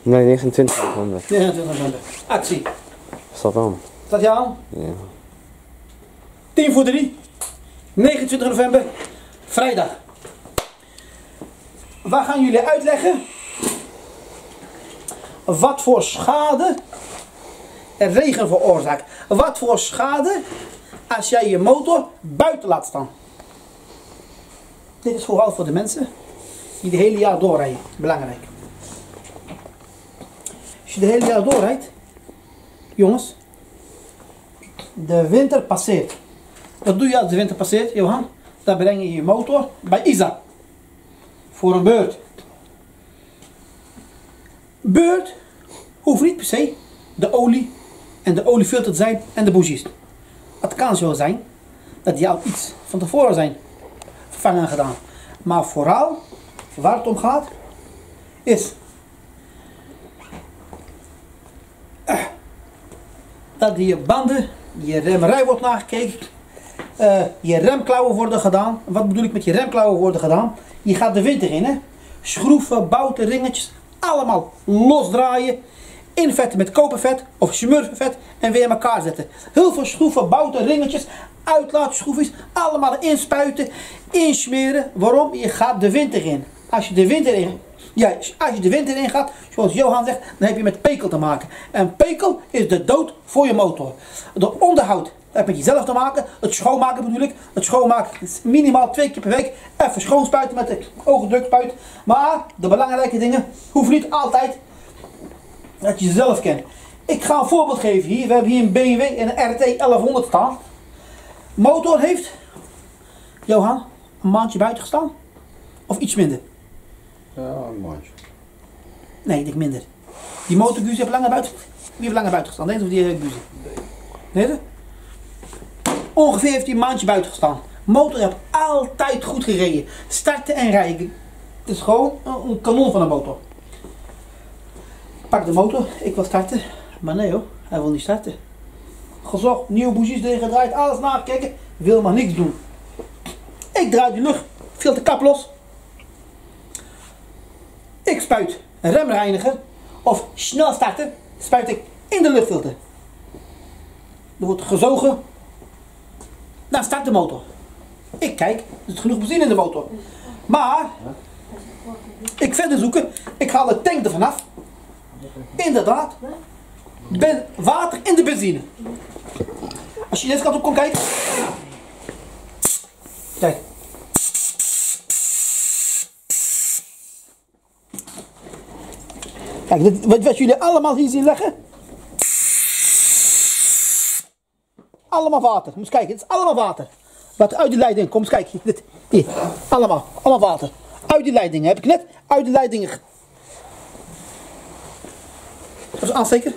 Nee, 29 november. 29 november. Actie. Staat aan. Staat je aan? Ja. 10 voor 3. 29 november. Vrijdag. Waar gaan jullie uitleggen wat voor schade er regen veroorzaakt? Wat voor schade als jij je motor buiten laat staan? Dit is vooral voor de mensen die het hele jaar doorrijden. Belangrijk. Als je het hele jaar doorrijdt, jongens, de winter passeert. Wat doe je als de winter passeert, Johan? Dan breng je je motor bij ISA. Voor een beurt. Beurt hoeft niet per se de olie en de oliefilter te zijn en de bougies. Het kan zo zijn dat die al iets van tevoren zijn vervangen gedaan. Maar vooral waar het om gaat is dat je banden, je remmerij wordt nagekeken, je remklauwen worden gedaan. Wat bedoel ik met je remklauwen worden gedaan? Je gaat de winter in, hè? Schroeven, bouten, ringetjes, allemaal losdraaien, invetten met kopervet of smurfenvet en weer in elkaar zetten. Heel veel schroeven, bouten, ringetjes, uitlaatschroefjes, allemaal inspuiten, insmeren. Waarom? Je gaat de winter in. Als je de winter in gaat, zoals Johan zegt, dan heb je met pekel te maken. En pekel is de dood voor je motor. De onderhoud heeft met jezelf te maken. Het schoonmaken bedoel ik. Het schoonmaken is minimaal 2 keer per week. Even schoonspuiten met de ogendrukspuit. Maar de belangrijke dingen hoeven niet altijd dat je zelf kent. Ik ga een voorbeeld geven hier. We hebben hier een BMW en een RT 1100 staan. Motor heeft, Johan, een maandje buiten gestaan. Of iets minder. Ja, een maandje. Nee, ik denk minder. Die motorguze heeft langer buiten. Wie heeft langer buiten gestaan? Deze of die guze? Deze? Ongeveer heeft hij een maandje buiten gestaan. Motor heeft altijd goed gereden. Starten en rijden. Het is gewoon een kanon van een motor. Pak de motor. Ik wil starten. Maar nee hoor, hij wil niet starten. Gezocht, nieuwe bougies erin gedraaid, alles nakijken. Wil maar niks doen. Ik draai de luchtfilterkap los. Ik spuit een remreiniger of snel starten, spuit ik in de luchtfilter. Er wordt gezogen, dan start de motor. Ik kijk, er zit genoeg benzine in de motor. Maar, ik verder zoeken, ik haal de tank ervan af. Inderdaad, water in de benzine. Als je deze kant op komt kijken. Kijk. Kijk, wat jullie allemaal hier zien leggen. Allemaal water. Moet eens kijken, het is allemaal water. Wat uit de leiding komt, kijk dit. Hier, allemaal water. Uit die leidingen, heb ik net uit de leidingen. Dat is aansteker.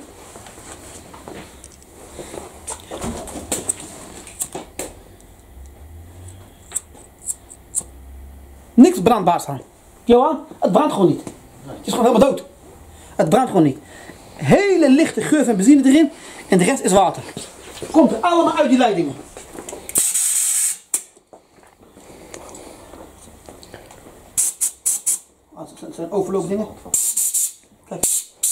Niks brandbaars aan. Johan, het brandt gewoon niet. Het is gewoon helemaal dood. Het brandt gewoon niet. Hele lichte geur van benzine erin en de rest is water. Komt er allemaal uit die leidingen. Dat zijn overloopdingen. Kijk.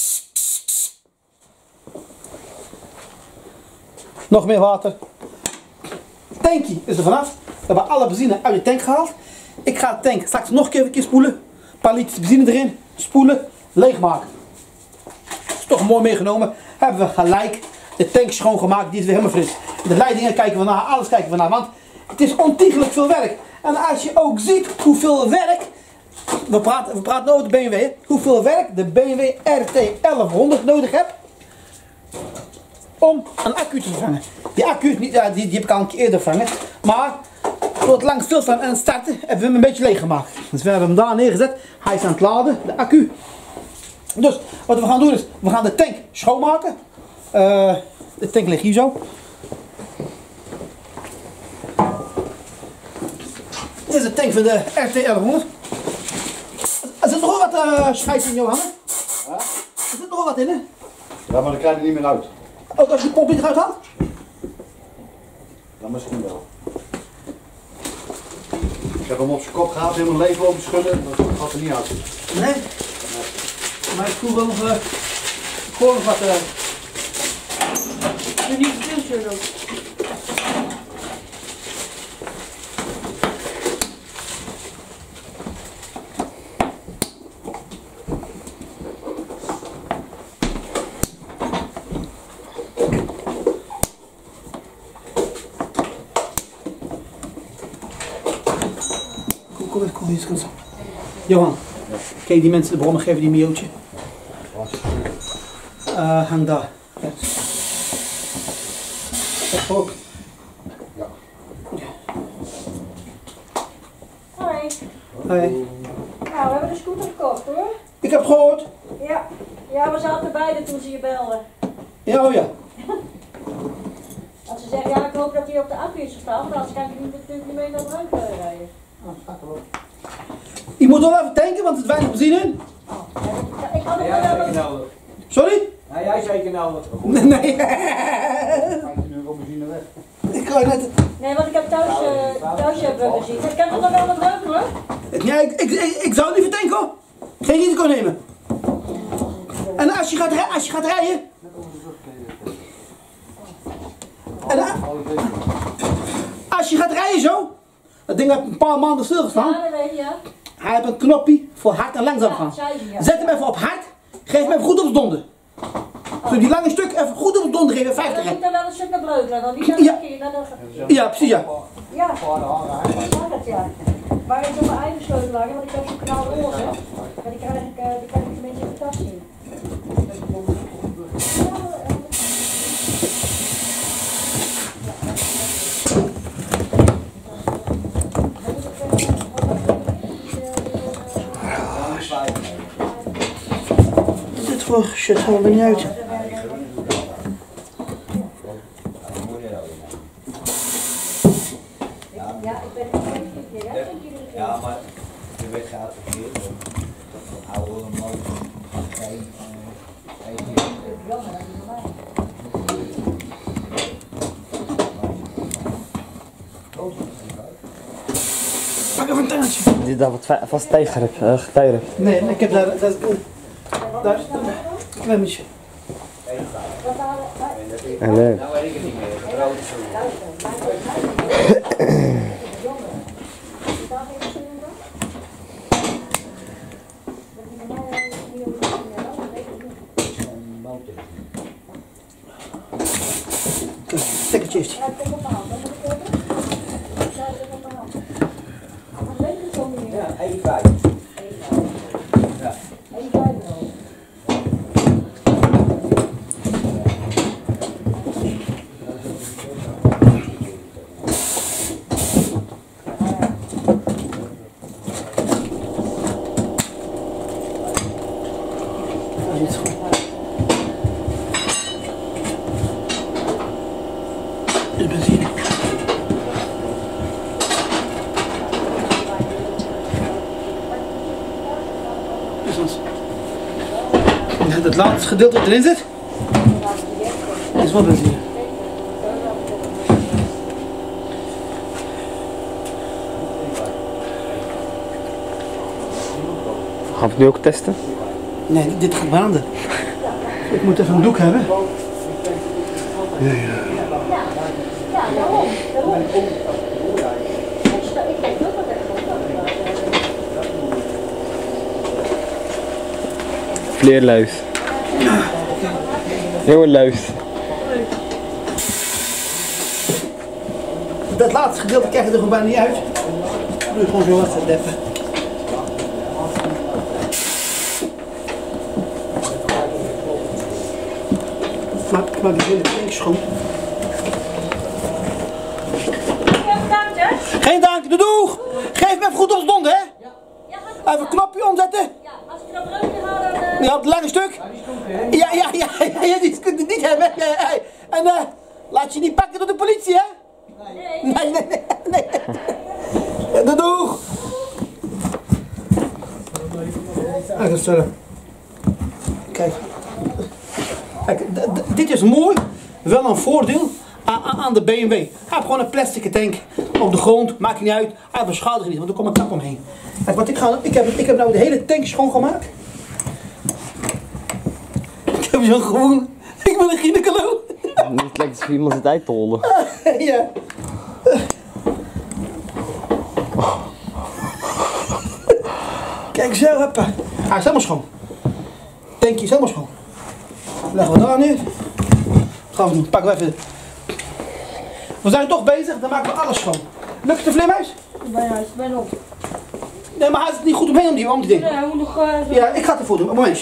Nog meer water. Tankje is er vanaf. We hebben alle benzine uit de tank gehaald. Ik ga de tank straks nog een keer spoelen. Een paar liters benzine erin. Spoelen. Leegmaken. Is toch mooi meegenomen. Hebben we gelijk de tank schoongemaakt. Die is weer helemaal fris. De leidingen kijken we naar. Alles kijken we naar. Want het is ontiegelijk veel werk. En als je ook ziet hoeveel werk. We praten over de BMW. Hè? Hoeveel werk de BMW RT 1100 nodig hebt. Om een accu te vervangen. Die accu, die heb ik al een keer eerder vervangen. Maar door het lang stilstaan en starten hebben we hem een beetje leeg gemaakt. Dus we hebben hem daar neergezet. Hij is aan het laden, de accu. Dus wat we gaan doen is, we gaan de tank schoonmaken. De tank ligt hier zo. Dit is de tank van de RT 1100. Er zit nog wat schijf in, Johan. Ja? Er zit nog wat in, hè? Ja, maar dan krijg je niet meer uit. Ook als je de pomp eruit haalt? Dan misschien wel. Ik heb hem op zijn kop gehad, helemaal leeg lopen schudden, dat gaat er niet uit. Nee. Maar ik voel wel nog gewoon nog wat. Nu niet te veel shirt ook. Kom eens. Johan, kijk die mensen de bronnen geven die mailtje. Hang daar. Dat ook. Ja. Hoi. Hey. Nou, we hebben de scooter gekocht hoor. Ik heb het gehoord. Ja. Ja, we zaten beide toen ze je belden. Ja, oh ja. Als ze zeggen, ja, ik hoop dat hij op de accu is gestaan, maar anders kan ik natuurlijk niet mee naar de ruimte rijden. Je moet wel even tanken, want het is weinig benzine in. Ik had Ja, het zeker wel. nou. Sorry? Nou, jij zeker nou. Nee. €15 benzine weg. Ik ga net. Nee, want ik heb thuis hebben we gezien. Ik heb het nog wel wat reukelen. Ja, ik zou het niet vertanken hoor. Geen risico nemen. En als je gaat rijden. En als je gaat rijden zo. Dat ding heeft een paar maanden stilgestaan. Ja, dat weet je, ja. Hij heeft een knopje voor hard en langzaam gaan. Ja, zei ze, ja. Zet hem even op hard. Geef hem even goed op de donder. Zo die lange stuk even goed op de donder geven. Dan 50 moet er wel een stuk naar breukelen, dan niet naar Ja. de Ja, precies ja. Ja, dat ja. Maar ik heb mijn eigen sleutel hangen, want ik heb zo'n kanaal roze. Maar die kan ik een beetje in de tas zien. Dit voor shit halen we niet uit. Ja, ik ben een keer, hè? Ja, maar de wet gaat verkeerd. Oude motor. Geen. Pak even een tangetje. Die dat wat vast tegen hebt, getijden hebt. Nee, ik heb daar een klemmetje. En leuk. Nou weet ik het niet meer. Stekkertje is die. Ja, 1,5. Ja. Dit is goed. De benzine. Het laatste gedeelte wat erin zit, is wel benzine. Gaan we het nu ook testen? Nee, dit gaat branden. Ik moet even een doek hebben. Ja, daarom. Ik denk ook dat Vleerluis. Heel een luis. Dat laatste gedeelte krijg je er gewoon bijna niet uit. Doe je gewoon zo wat deppen. Ik maak die hele tank schoon. bedankt, hè? Geen dank, doeg! Geef me even goed op de donder, hè? Ja, gaat Even een knopje omzetten. Ja, als ik dat breukje haal, dan... Ja, op het lange stuk. Ja, die kunt het niet hebben. En laat je niet pakken door de politie, hè? Nee. Nee. Doeg! Kijk eens verder. Kijk. Kijk, dit is mooi. Wel een voordeel aan de BMW. Hij heeft gewoon een plastic tank op de grond. Maakt niet uit. Hij beschadigt niet, want er komt een kap omheen. Kijk, wat ik heb nou de hele tank schoongemaakt. heb je zo'n gewoon. Ik ben een gynaecoloog. Niet lekker als iemand zit uit te hollen. Ja. Kijk zo, hoppa. Hij is helemaal schoon. Tankje is helemaal schoon. Leggen we daar neer. Gaan we doen. Pakken we even. We zijn toch bezig, dan maken we alles schoon. Lukt het de vleermuis? Bijna op. Nee, maar hij is het niet goed omheen om die ding. Nee, hij moet nog zo. Ja, ik ga het ervoor doen. Een momentje.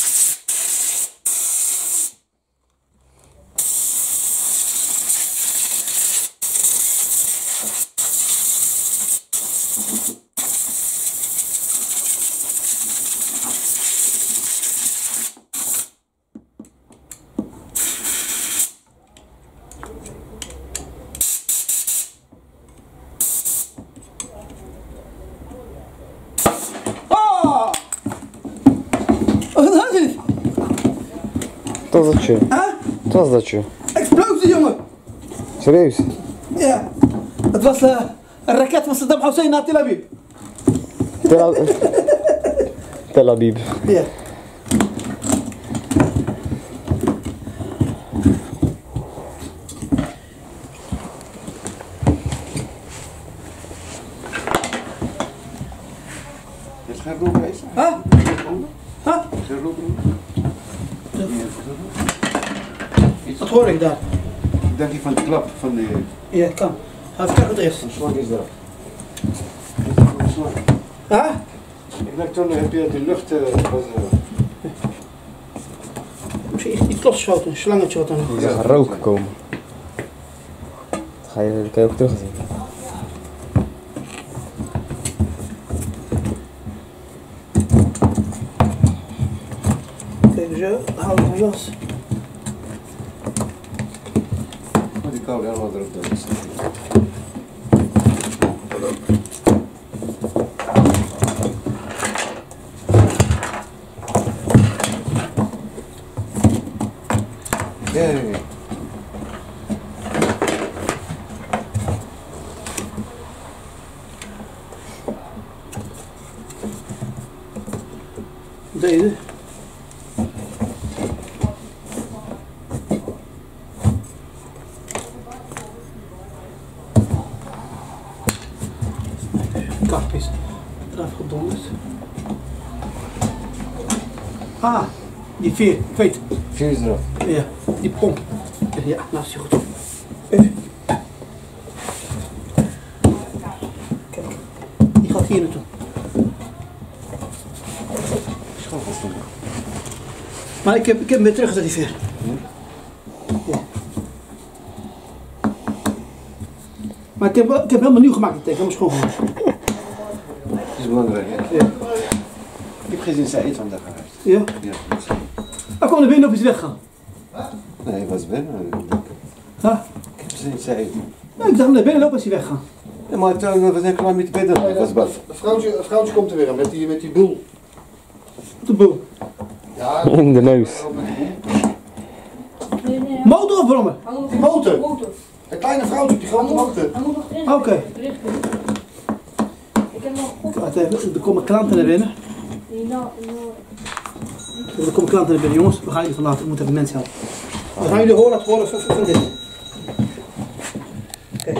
Oh! Wat was dit? Wat was dat je? Huh? Wat was dat je? Explosie, jongen! Serieus? Ja. Het was een raket van Saddam Hussein naar Tel Aviv. Tel Aviv. Ja. Is geen roep geweest? Huh? Huh? Geen roep? Dat hoor ik daar. Ik denk die van de klap van de Ja, kan. Ga even kijken wat er is. slag is daar. Huh? Ik denk toen heb je de lucht Misschien is iets losgeschoten, een slangetje wat dan nog. Je zag rook komen. Dat kan je ook terugzien. Kijk zo, hou ik mijn jas. die koude helemaal erop doen. Ja. Deze. Kap is eraf gedonderd. Ah, die veer, ik weet. Vier is eraf. Ja, die pomp. Ja, nou is die goed. Even. Kijk, die gaat hier naartoe. Maar ik heb hem weer teruggezet, die veer. Ja. Maar ik heb helemaal nieuw gemaakt, die teken, helemaal schoongemaakt. Dat is belangrijk, hè? Ja. Ik heb gezien zij iets van daar geweest. Ja? Ja. Hij kwam naar binnen of is hij weggegaan? Nee, hij was binnen. Huh? Ik heb gezien zij eten. Nou, ik dacht naar binnen lopen is hij weggegaan. Ja, maar toen we zijn klaar met de bedden. Dat was bad. Een vrouwtje komt er weer aan met die boel. Wat een boel. Ja, In de neus. Nee. Motor of brommer? die motor. Motor. Een kleine vrouwtje op die grote motor. Hij moet nog erin. Oké. Berichten. Ik heb nog goed. Wacht even, er komen klanten naar binnen. Nou, Er komen klanten naar binnen, jongens. We gaan jullie van laten, we moeten even mensen helpen. We gaan jullie horen van dit.